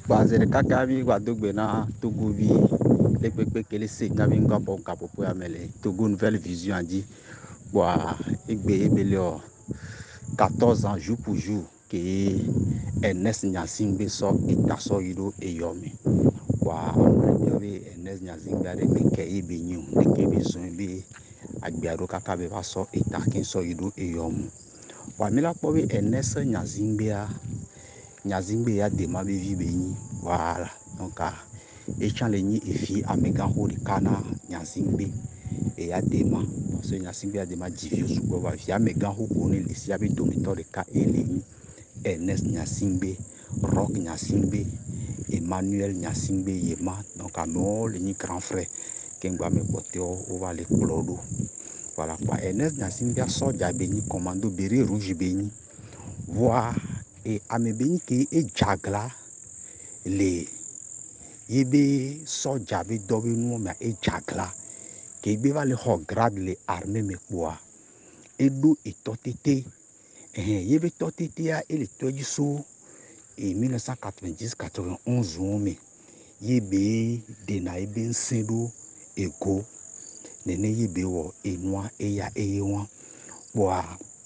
Quase de cacavi, guadugbe na Togovi, les pépés que les signes n'avaient pas pour capopo à mêler. Togo nouvelle vision a dit, quoi, et 14 ans jour pour jour, que Ernest Nyasingbe sort et tasso ido et yomi. Quoi, Ernest Nyasingbe a des mecs qui béni, qui besoin de agbiado cacavi va sort et taquin sort ido et yomi. Quoi, mais la pauvre Ernest Nyasingbe a démarré vivre. Voilà, donc, échange et fi amégan ho de kana Nyasingbe et a déma parce que Nyasingbe a déma divio suko va fi amégan ho kone les si abe domitor de ka eleni Ernest Nyasingbe, Rock Nyasingbe, Emmanuel Nyasingbe Yema, donc à nous les grands frères qui ont me porté au va les clodo. Voilà quoi, Ernest Nyasingbe a sorti à béni commando béret rouge béni voir et à me béni qui est jagla les yebe soja be dobe nu ma e jagla ke be va le ho grade le armée me kwa edo etotete yebe totete a ele toji so en 1990-91 me yebe de na ebe nsedo ego nene yebe wo enwa eya eyewa wa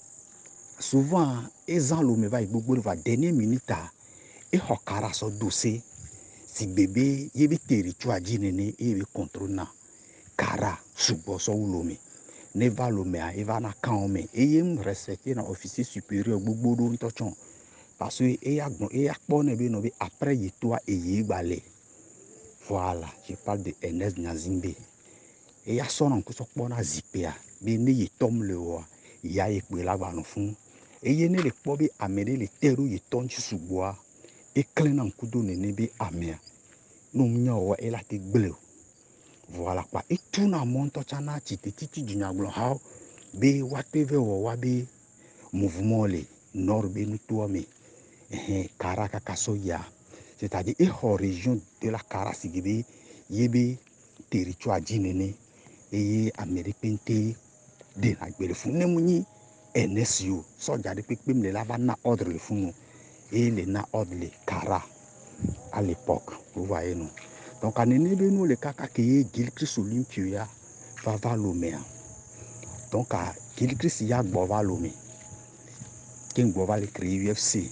souvent ezan lo me va gbogbo va dernière minute e hokara so dossier si bébé yebe territoire nene yebe contrôle na kara subo so ulome ne va lome a eva na kan me eyem respecter na officier supérieur gbogbo do ntochon parce que eya kpone be no be après yetoa eye gbale. Voilà, je parle de Ernest Nyasingbe eya sona ko so kpona zipea be ne yetom le wa ya ekpe la gba no fun eye ne le kpo be amede le teru yeton suboa e klena nkudo nene be amea no mnya o ela te gbele. Voilà quoi, et tout na monto chana titi du nyaglo how be whatever wa be mouvement le nord be nous toi me karaka kasoya, c'est-à-dire et hors région de la Karasigebe yebe territoire jinene et américain de la gbele fune muni NSU so jade pekpem le lava na ordre le funu et le na ordre le Kara à l'époque, vous voyez non. Donc à nous le caca qui est Gilchrist Olympia va valomé. Donc à Gilchrist ya bova lomé. Qui va le créer UFC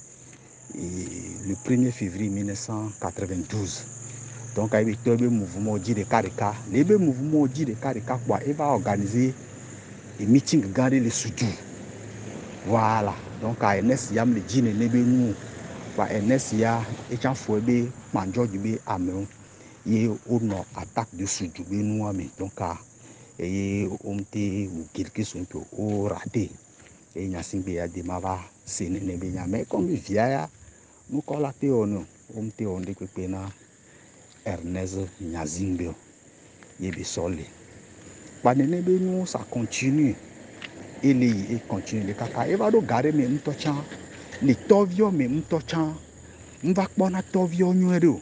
le 1er février 1992. Donc avec tout le mouvement dit de Karika, le mouvement dit de Karika quoi, il va organiser un meeting garder les soudous. Voilà. Donc à NS yam le dit ne nous wa NS ya et en fouebe manjo du be ameon. Ye ono attaque de soudou nous mais donc et omte ou quelque chose un peu au raté et Nyasingbe a demava sene ne benya mais comme via nous collaté on omte on de pena Ernest Nyasingbe yebe solé panene be nous ça continue et continue le kaka e va do gare me mtochan le tovio me mtochan mva kpona tovio nyero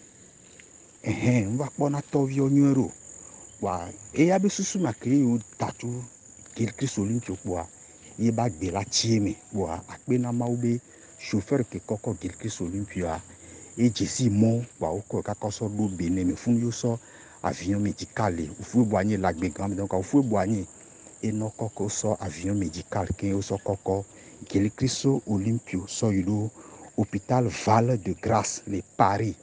mva kpona tovio nyero wa e ya be susu ma ke yo tatu Gilchrist Olympia kwa ye ba gbe la tieme wa akpe na ma ube chauffeur ke koko Gilchrist Olympia e jesi mo wa oko ka koso do bene me fun yo so avion médical ou fu boanye la gbe grand donc ou fu boanye e no koko so avion médical ke yo so koko Gilchrist Olympia so yudo hôpital Val de Grâce le Paris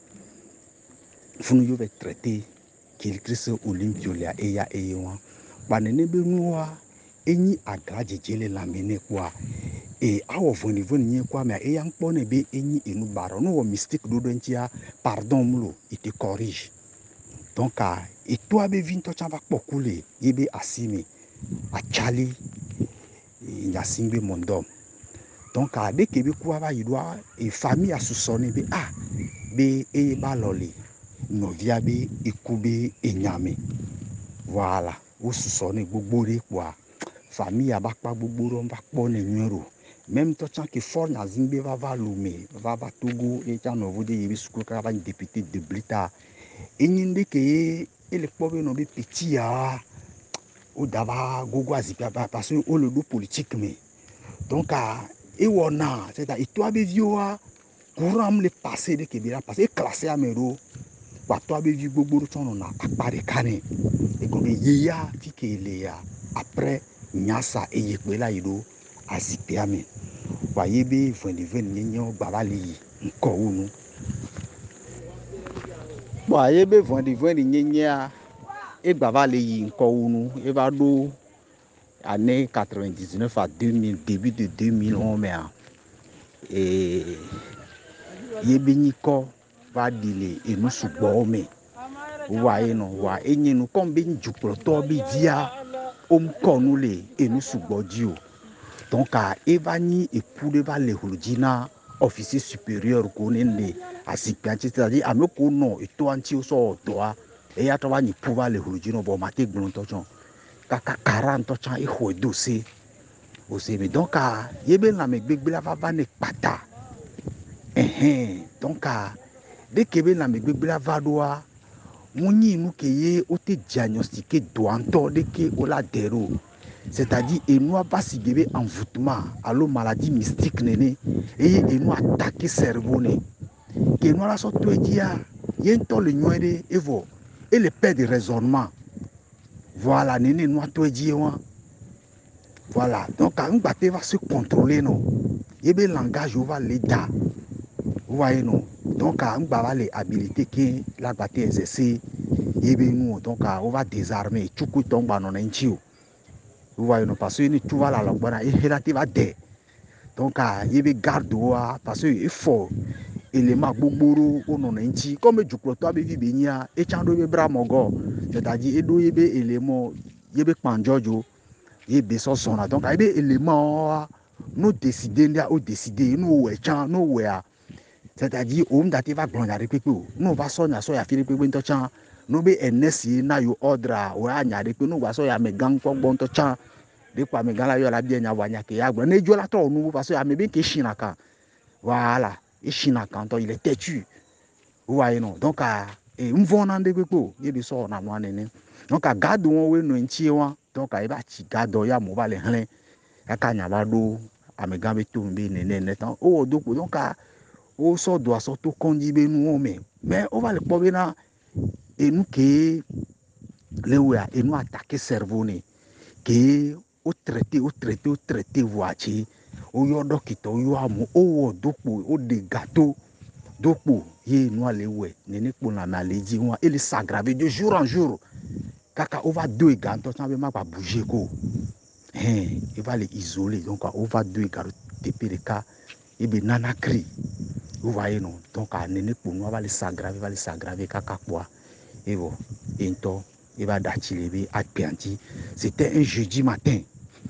fun yo be traité Gilchrist Olympia le eya eyewa banene be nuwa enyi agraje jele lamene kwa e awo voni nye kwa me eya nkpone be enyi enu baro no mystique do ntia pardon mulo ite corrige donc et toi be vinto chava pokule yebe asime achali Nyasingbe mondom donc de kebe kwa ba yidwa e famille asusone be be e balole novia be ikube enyame. Voilà o susone gbogbo re kwa famille abakpa gbogbo ro mbakpo ne nyoro même to chan ke for Nyasingbe va lomé va Togo e chan no vode yebe suko ka ba député de Blita enyinde ke ele kpobe no be petit ya o dava gogo azipia parce que o le do politique me donc e wona c'est à toi be vioa courant le passé de kebira passé classé à mero wa to abe vi gbogbo ton na apare kane e ko be yeya fi ke le ya après nyasa e ye pe la yido asipe ame wa yebe ven nyenyo babali nko unu wa yebe ven nyenya e babali nko unu e va do année 99 à 2000 début de 2001 mais et yebenyiko va dile enu sugbo me wa eno wa enyenu kombe njukro to bi dia omkonu le enu sugbo dio donc a evani epule va le hulujina officier supérieur ko nende asipianti c'est-à-dire ameko no eto anti so doa e ya to va ni pouvoir le hulujina bo mate gbon to chon kaka 40 to chan e ho dossier aussi mais donc a yebe na me gbegbe la va ne pata donc dès que ben la me gbegbe la va doa moni nous que o te diagnostiqué doanto dès que o la dero c'est-à-dire et nous pas si gebe envoûtement allo maladie mystique nene et nous attaquer cerveau ne que nous la sorte dia yento le nyoede evo et le père de raisonnement voilà nene nous to dia voilà donc quand on va se contrôler non yebe langage on va l'état vous voyez non donc on va les habilités que la bataille exercer yebe nous donc on va désarmer chuku tomba non enchio vous voyez non parce que ni tout va la lobana et relative à des donc yebe garde parce que il faut élément gbogboro on enchi comme du cloto abe vibenia et chando be bra mogo c'est-à-dire edo yebe élément yebe panjojo yebe so sona donc yebe élément nous décider ndia o décider nous we chan nous we c'est-à-dire on date va glonare pepe nous va sonya so ya fili pepe nto chan no be NSI na yo ordre o anya de pe no va so ya me gang ko gbon to chan de kwa me gala yo la bien nya wanya ke ya gbo na ejo la to nu parce que ya me be ke shinaka voilà et shinaka to il est têtu vous voyez non donc et mvona de pepe ye bi so na no anene donc garde won we no nchi won donc e ba chi garde ya mo ba le hlen aka nya ba do amegan be to mbe nene tan o do ko donc o so do aso to konji be nu mais on va le pobena et nous que le ouais et nous attaquer cerveau ne que o traité voici o yo dokito yo amu o dopo o de gâteau dopo ye nous aller ouais nene pour la maladie on et le s'aggraver de jour en jour kaka on va deux ganto ça veut pas bouger ko il va les isoler donc on va deux garo teper le cas et ben nana cri. Vous voyez non donc nene pour nous va les s'aggraver kaka quoi et bon et toi il va d'attirer à Pianti. C'était un jeudi matin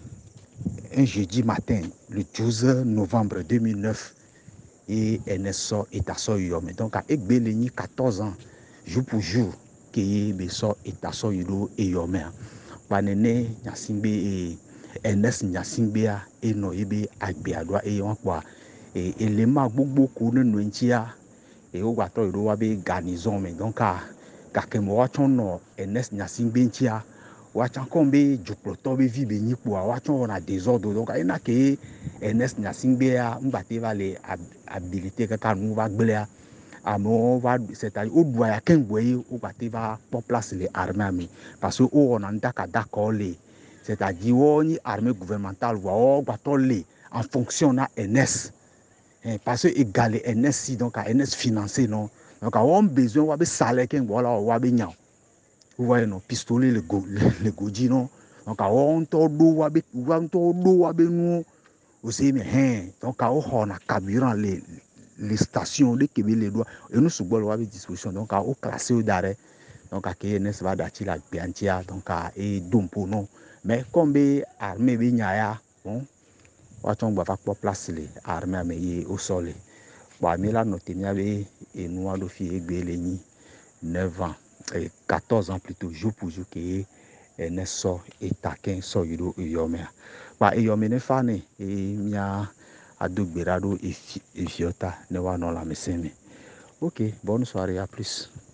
le 12 novembre 2009 et NSO est à Soyom donc à Ekbeleni 14 ans jour pour jour qui est à Soyolo et Yomé panene nyasimbe et NS nyasimbe et no ebe agbeadwa et on quoi et élément gbogbo ko no ntia et o gba to iro wa be garnison mais donc kakemo wa chon no NS nyasimbe ntia wa chan kombe jukloto be vi be nyipo wa chon na désordre donc ina ke NS nyasimbe ngba te va les habilité ka nu va gblea amo va c'est-à-dire o doit ya kengboye o gba te va pour place les armées parce que on en d'accord les c'est-à-dire on y armée gouvernementale wa gba to les en fonction na NS parce que égal NS donc à NS financé non donc on besoin wa be salaire ken voilà wa be nya vous voyez non pistolet le goji non donc on to do wa be nous aussi mais donc on a carburant les stations de Québec les doigts et nous sous wa be disposition donc au classé au d'arrêt donc à NS va dati la Biantia donc et dompo non mais comme be armée be nya bon on va pas place les armées mais au sol bon mais là noté nya be et nous a do fi Egbeleni 9 ans et 14 ans plutôt jour pour jour que NSO et taquin so yudo yomé ba yomé ne fane et mia adogberado et fiota ne wa non la meseme. OK, bonne soirée, à plus.